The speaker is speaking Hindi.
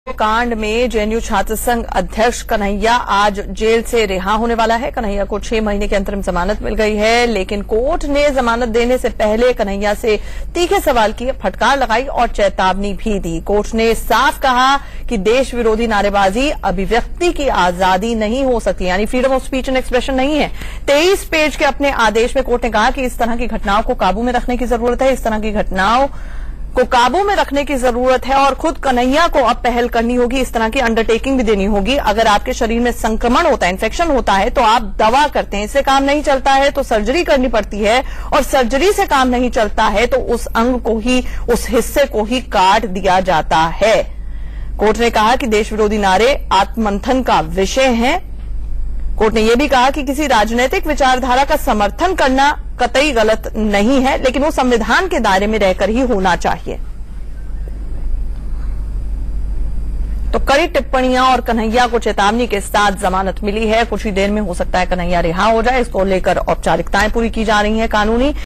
कांड में जेएनयू छात्र संघ अध्यक्ष कन्हैया आज जेल से रिहा होने वाला है। कन्हैया को 6 महीने की अंतरिम जमानत मिल गई है, लेकिन कोर्ट ने जमानत देने से पहले कन्हैया से तीखे सवाल किए, फटकार लगाई और चेतावनी भी दी। कोर्ट ने साफ कहा कि देश विरोधी नारेबाजी अभिव्यक्ति की आजादी नहीं हो सकती, यानी freedom of speech and expression नहीं है। 23 पेज के अपने आदेश में कोर्ट ने कहा कि इस तरह की घटनाओं को काबू में रखने की जरूरत है, इस तरह की घटनाओं को काबू में रखने की जरूरत है और खुद कन्हैया को अब पहल करनी होगी, इस तरह की अंडरटेकिंग भी देनी होगी। अगर आपके शरीर में संक्रमण होता है, इन्फेक्शन होता है, तो आप दवा करते हैं, इससे काम नहीं चलता है तो सर्जरी करनी पड़ती है, और सर्जरी से काम नहीं चलता है तो उस अंग को ही, उस हिस्से को ही काट दिया जाता है। कोर्ट ने कहा कि देश विरोधी नारे आत्ममंथन का विषय हैं। कोर्ट ने यह भी कहा कि किसी राजनीतिक विचारधारा का समर्थन करना कतई गलत नहीं है, लेकिन वो संविधान के दायरे में रहकर ही होना चाहिए। तो कड़ी टिप्पणियां और कन्हैया को चेतावनी के साथ जमानत मिली है। कुछ ही देर में हो सकता है कन्हैया रिहा हो जाए। इसको लेकर औपचारिकताएं पूरी की जा रही हैं कानूनी।